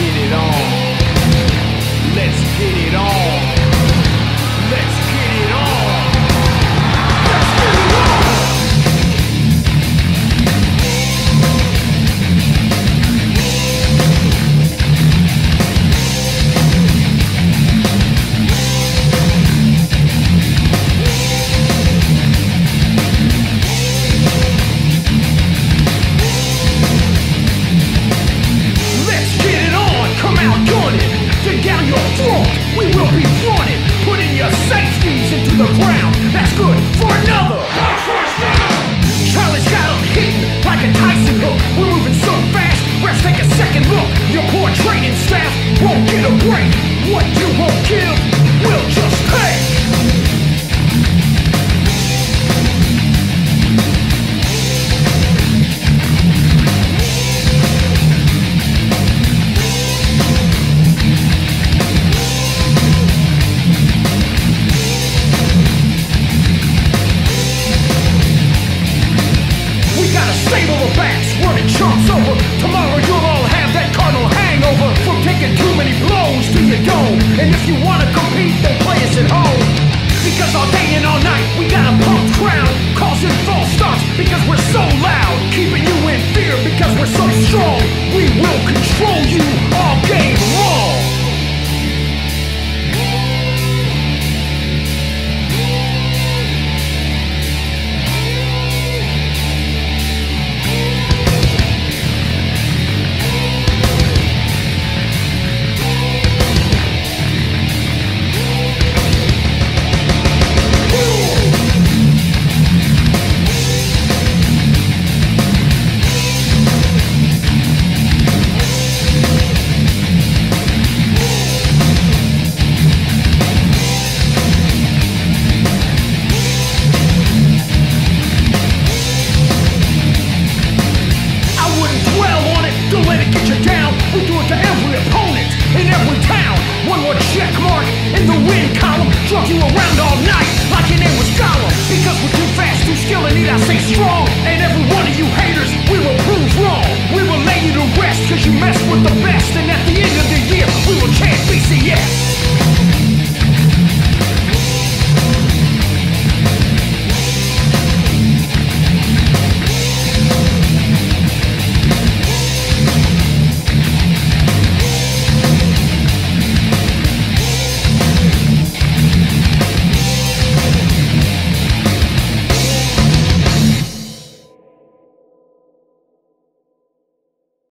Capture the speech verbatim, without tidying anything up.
get it on. Let's get it on. Let's get it on. Let's get it on. We will be running, putting your safeties into the ground. That's good for another. Charlie's got 'em hitting like a Tyson hook. We're moving so fast, let's take a second look. Your poor training staff won't get a break. What you won't give, we'll just take. Running chumps over. Tomorrow you'll all have that cardinal hangover from taking too many blows to your dome. And if you wanna compete, then play us at home. Because all day and all night we got a pumped crowd, causing false starts because we're so loud, keeping you in fear because we're so strong. We will control you all game long. Drug you around all night like your name was Gollum. Because we're too fast, too skilled, and need I say strong. And every one of you haters, we will prove wrong. We will lay you to rest, cause you mess with the best. And at